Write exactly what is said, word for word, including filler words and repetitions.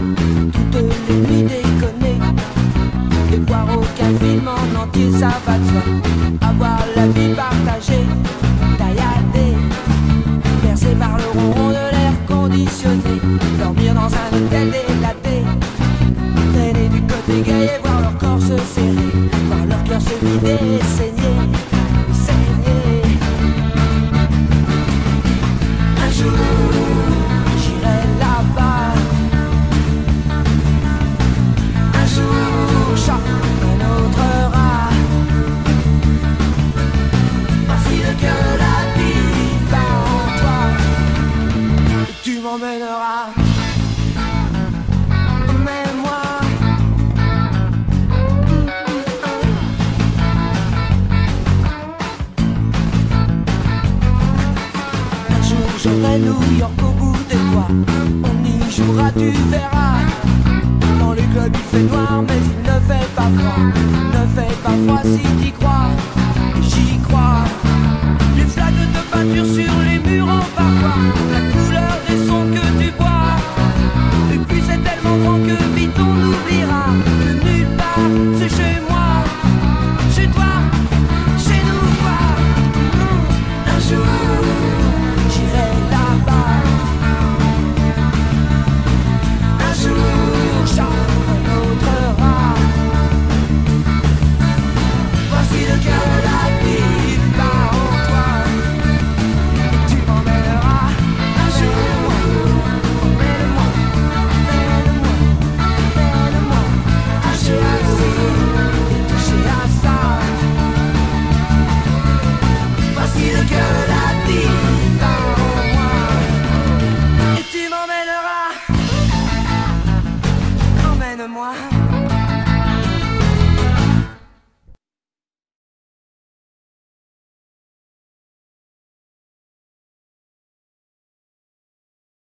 toutes les nuits déconner et voir aucun film en entier, ça va de soi. Avoir la vie partagée, tailladée, bercée par le ronron de l'air conditionné, dormir dans un hôtel délaté, traîner du côté gay et voir leur corps se serrer, voir leur cœur se vider et saigner, saigner. Un jour j'irai là-bas, un jour chat, un autre rat. Voici le cœur de la vie bat en toi, et tu m'emmèneras. Mais moi, un jour j'aurai New York au bout des doigts. On y jouera, tu verras. Dans les clubs il fait noir mais il ne fait pas froid. Il ne fait pas froid si t'y crois. Et j'y crois. Les flaques de peinture sur les murs en parfois, la couleur des sons que tu bois. Et puis c'est tellement grand que vite on oubliera que nulle part c'est chez moi, chez toi, chez nous quoi. Un jour j'irai là-bas, un jour chat, un autre rat. Voici le cœur de la vie bat en toi, et tu m'emmèneras un jour. Emmène-moi, emmène-moi, emmène-moi, toucher à ci et toucher à ça. Voici le cœur de la vie bat en